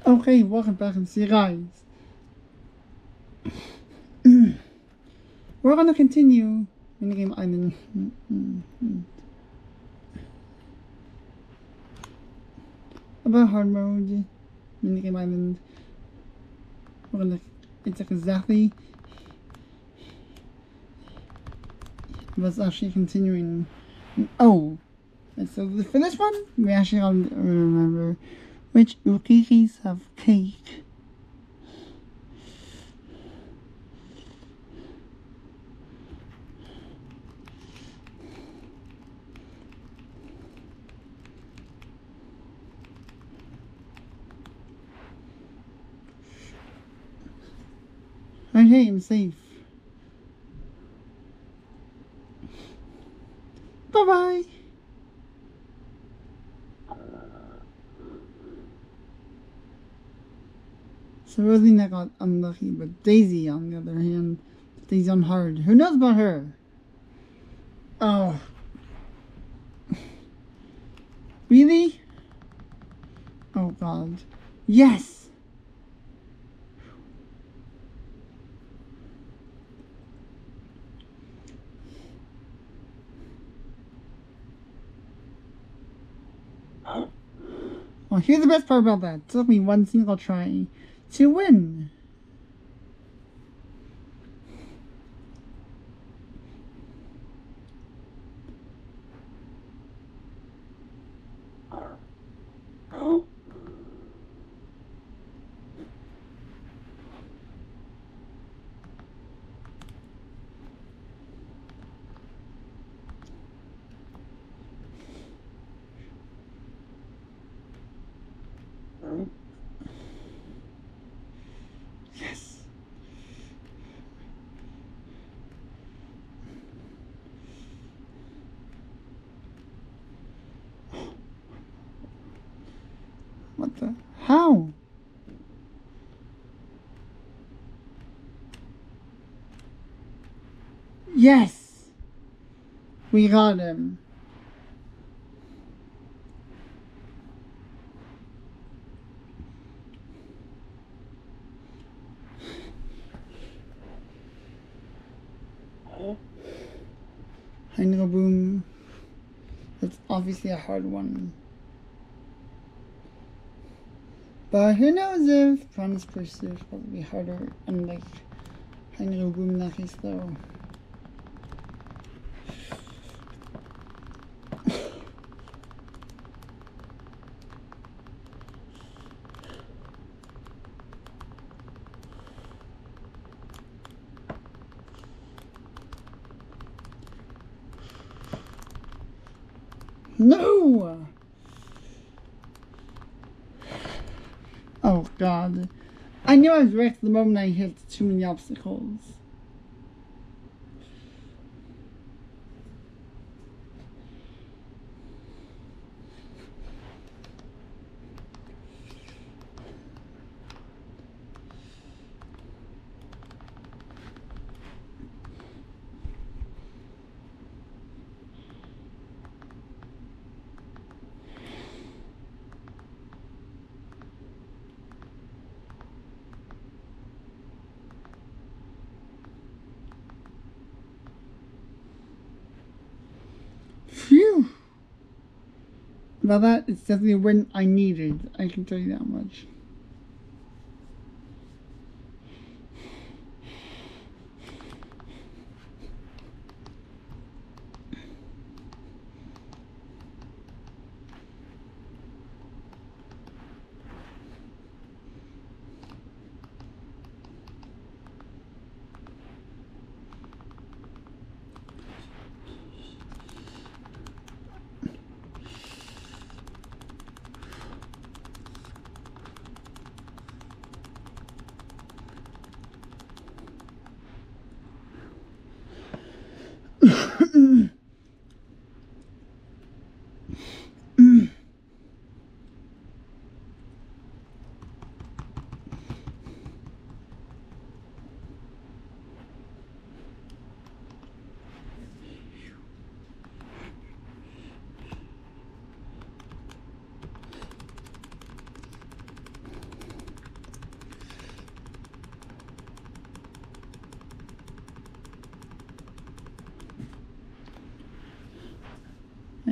Okay, welcome back and see you guys. We're gonna continue Minigame Island. About hard mode, Minigame Island. We're gonna, it's like exactly, but actually continuing. Oh, and so for this one, we actually gotta remember which cookies have cake. Okay, I'm safe. Bye-bye. So Rosalina got unlucky, but Daisy, on the other hand, Daisy on hard. Who knows about her? Oh. Really? Oh god. Yes! Well, here's the best part about that. It took me one single try to win. Yes. What the? How? Yes! We got him. I know, boom. That's obviously a hard one. But who knows if Promise Pursuit will be harder, unlike I know, boom in that case though. No! Oh god. I knew I was wrecked the moment I hit too many obstacles. Phew! About that, it's definitely a win I needed. I can tell you that much.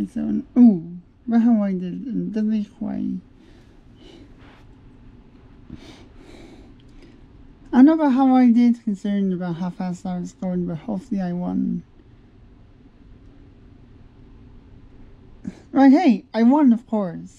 Right, so, ooh, but how I did in the week way. I don't know about how I did, concerned about how fast I was going, but hopefully I won. Right, hey, I won, of course.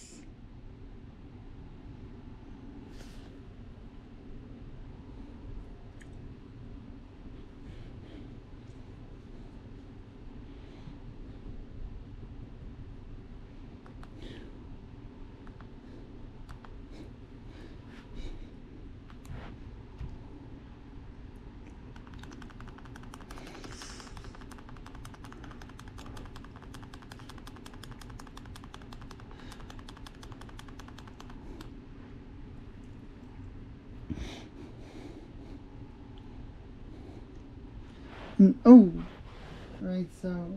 Oh, right, so.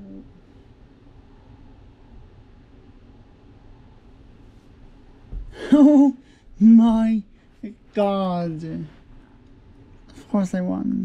Oh my god. Of course I won.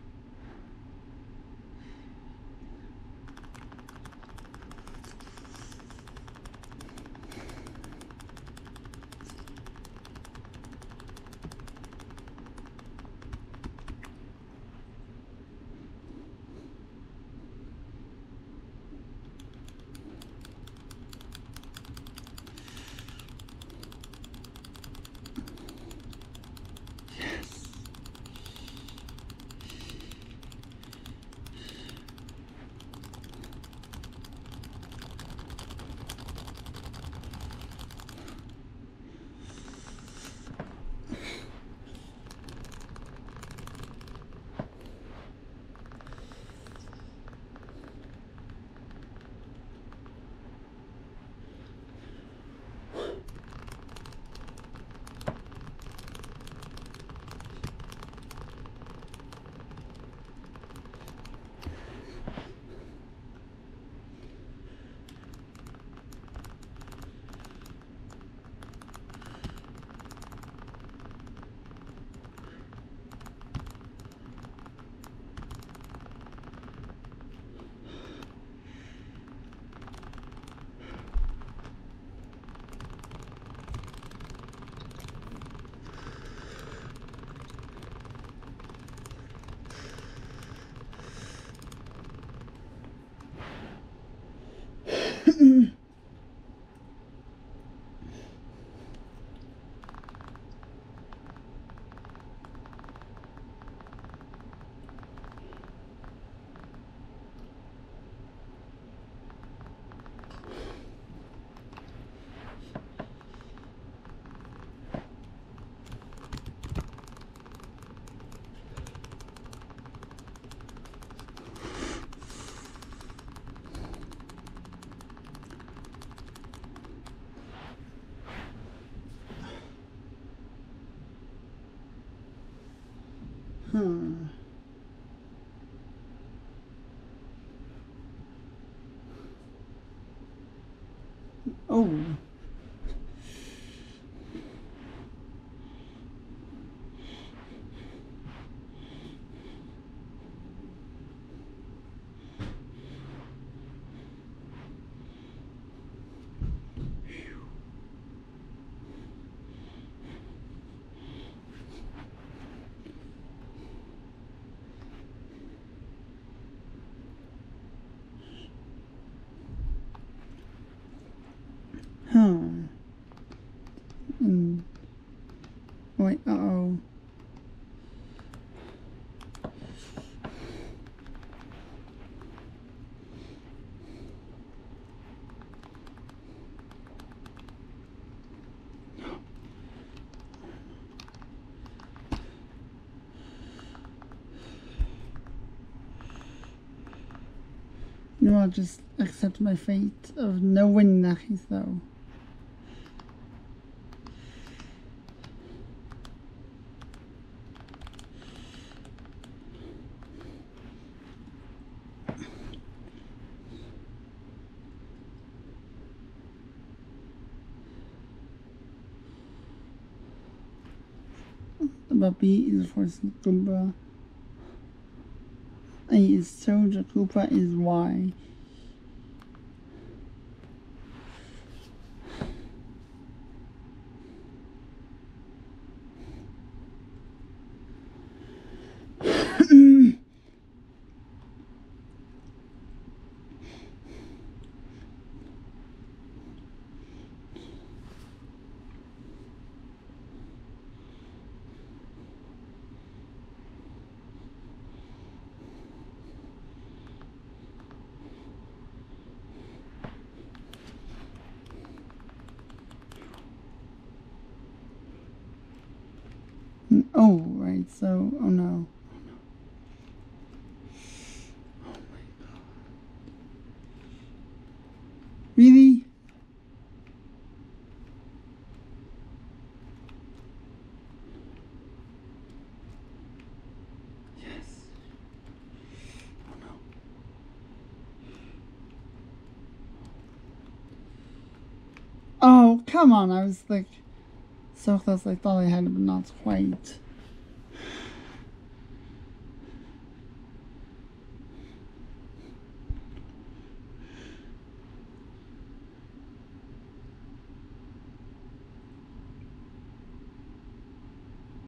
Oh. Wait, uh-oh. You know, I'll just accept my fate of no winning that case, though. But B is for Koopa. A is Soldier, Koopa is Y. Oh, right, so, oh no. Oh my god. Really? Yes. Oh no. Oh, come on, I was like so close, I thought I had it, but not quite.